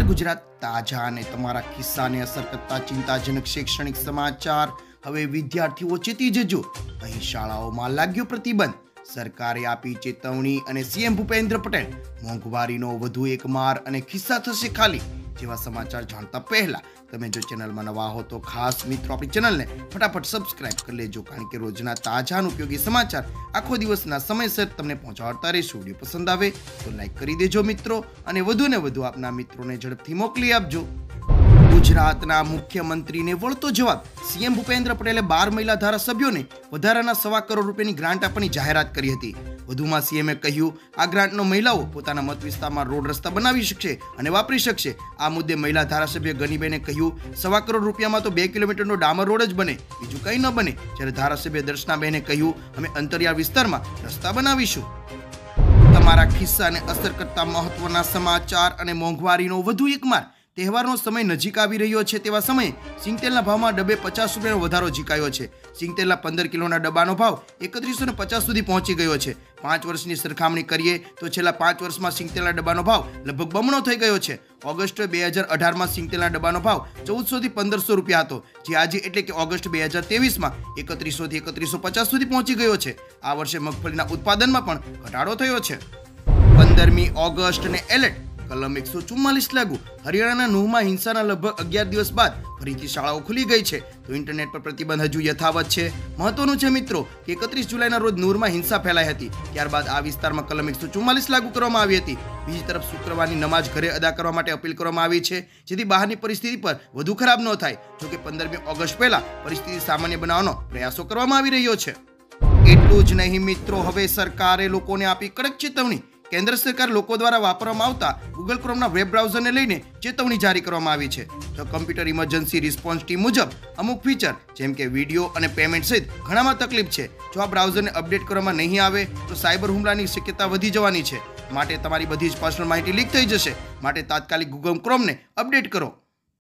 નમસ્કાર ગુજરાત તાજા અને તમારા ખિસ્સાને અસર કરતા ચિંતાજનક શૈક્ષણિક સમાચાર। હવે વિદ્યાર્થીઓ ચેતી જજો, અહીં શાળાઓમાં લાગ્યો પ્રતિબંધ। સરકારે આપી ચેતવણી અને સીએમ ભૂપેન્દ્ર પટેલ મોંઘવારીનો વધુ એક માર અને ખિસ્સા થશે ખાલી જેવા સમાચાર જાણતા પહેલા તમે જો ચેનલમાં નવા હો તો ખાસ મિત્રો આપણી ચેનલને ફટાફટ સબસ્ક્રાઇબ કરી લેજો, કારણ કે રોજના તાજા અને ઉપયોગી સમાચાર આખો દિવસના સમયસર તમને પહોંચાડતા રહીશું। વિડીયો પસંદ આવે તો લાઈક કરી દેજો મિત્રો, અને વધુને વધુ આપના મિત્રોને ઝડપથી મોકલી આપજો। ગુજરાતના મુખ્યમંત્રીને વળતો જવાબ। સીએમ ભૂપેન્દ્ર પટેલે 12 મહિલા ધારાસભ્યોને વધારાના ₹1.25 કરોડ રૂપિયાની ગ્રાન્ટ આપવાની જાહેરાત કરી હતી। વધુમાં સીએમએ કહ્યું, આ ગ્રાન્ટનો મહિલાઓ પોતાના મત વિસ્તારમાં રોડ રસ્તા બનાવી શકશે અને વાપરી શકશે। આ મુદ્દે મહિલા ધારાસભ્ય ગનીબેને કહ્યું, ₹1.25 કરોડ રૂપિયામાં તો 2 કિલોમીટરનો ડામર રોડ જ બને, બીજું કંઈ ન બને। જ્યારે ધારાસભ્ય દર્શનાબેને કહ્યું, અમે અંતરિયાળ વિસ્તારમાં રસ્તા બનાવીશું। તમારા ખિસ્સાને અસર કરતા મહત્વના સમાચાર અને મોંઘવારીનો વધુ એક માર। તહેવારનો સમય નજીક આવી રહ્યો છે તેવા સમયે સિંગતેલના ભાવમાં ડબ્બે ₹50નો વધારો ઝીકાયો છે। સિંગતેલના 15 કિલોના ડબ્બાનો ભાવ 3150 સુધી પહોંચી ગયો છે। 5 વર્ષની સરખામણી કરીએ તો છેલ્લા 5 વર્ષમાં સિંગતેલના ડબ્બાનો ભાવ લગભગ બમણો થઈ ગયો છે। ઓગસ્ટ 2018માં સિંગતેલના ડબ્બાનો ભાવ 1400 થી 1500 રૂપિયા હતો, જે આજે એટલે કે ઓગસ્ટ 2023માં 3100 થી 3150 સુધી પહોંચી ગયો છે। આ વર્ષે મગફળીના ઉત્પાદનમાં પણ ઘટાડો થયો છે। 15મી ઓગસ્ટને એલર્ટ, કલમ 144 લાગુ। હરિયાણાના નુહમાં હિંસાના લગભગ 11 દિવસ બાદ ફરીથી શાળાઓ ખુલી ગઈ છે, તો ઇન્ટરનેટ પર પ્રતિબંધ હજુ યથાવત છે। મહત્વનું છે મિત્રો કે 31 જુલાઈના રોજ નૂરમાં હિંસા ફેલાઈ હતી, ત્યારબાદ આ વિસ્તારમાં કલમ 144 લાગુ કરવામાં આવી હતી। બીજી તરફ શુક્રવારની નમાઝ ઘરે અદા કરવા માટે અપીલ કરવામાં આવી છે, જેથી બહારની પરિસ્થિતિ પર વધુ ખરાબ ન થાય। જોકે 15મી ઓગસ્ટ પહેલા પરિસ્થિતિ સામાન્ય બનાવવાનો પ્રયાસો કરવામાં આવી રહ્યો છે। એટલું જ નહીં મિત્રો, હવે સરકારે લોકોને આપી કડક ચેતવણી। કેન્દ્ર સરકાર લોકો દ્વારા વાપરવામાં આવતા ગૂગલ ક્રોમના વેબ બ્રાઉઝરને લઈને ચેતવણી જારી કરવામાં આવી છે। તો કમ્પ્યુટર ઇમરજન્સી રિસ્પોન્સ ટીમ મુજબ અમુક ફીચર જેમ કે વિડીયો અને પેમેન્ટ સહિત ઘણામાં તકલીફ છે। જો આ બ્રાઉઝરને અપડેટ કરવામાં નહીં આવે તો સાયબર હુમલાની શક્યતા વધી જવાની છે, માટે તમારી બધી જ પર્સનલ માહિતી લીક થઈ જશે, માટે તાત્કાલિક ગૂગલ ક્રોમને અપડેટ કરો।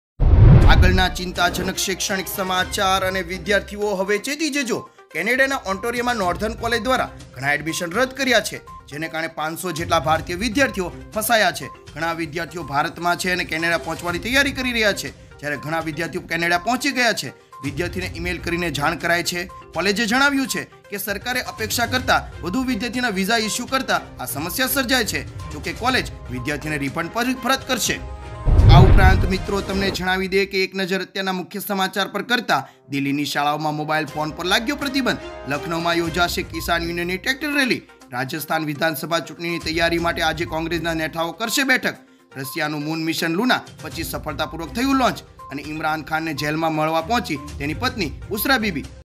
આગળના ચિંતાજનક શૈક્ષણિક સમાચાર અને વિદ્યાર્થીઓ હવે ચેતી જજો। કેનેડાના ઓન્ટારિયોમાં નોર્ધન કોલેજ દ્વારા ઘણા એડમિશન રદ કર્યા છે, જેને કારણે 500 જેટલા ભારતીય વિદ્યાર્થીઓ ફસાયા છે। ઘણા વિદ્યાર્થીઓ ભારતમાં છે અને કેનેડા પહોંચવાની તૈયારી કરી રહ્યા છે, જ્યારે ઘણા વિદ્યાર્થીઓ કેનેડા પહોંચી ગયા છે। વિદ્યાર્થીને ઈમેલ કરીને જાણ કરાય છે। કોલેજે જણાવ્યું છે કે સરકારે અપેક્ષા કરતાં વધુ વિદ્યાર્થીના વિઝા ઇસ્યુ કરતા આ સમસ્યા સર્જાય છે, જોકે કોલેજ વિદ્યાર્થીને રિફંડ પરત કરશે। આ ઉપરાંત મિત્રો તમને જણાવી દે કે એક નજર અત્યારના મુખ્ય સમાચાર પર કરતા દિલ્હીની શાળાઓમાં મોબાઈલ ફોન પર લાગ્યો પ્રતિબંધ। લખનૌમાં યોજાશે કિસાન યુનિયનની ટ્રેક્ટર રેલી। રાજસ્થાન વિધાનસભા ચૂંટણીની તૈયારી માટે આજે કોંગ્રેસના નેતાઓ કરશે બેઠક। રશિયાનું મૂન મિશન લુના 25 સફળતાપૂર્વક થયું લોન્ચ, અને ઇમરાન ખાનને જેલમાં મળવા પહોંચી તેની પત્ની બુશરા બીબી।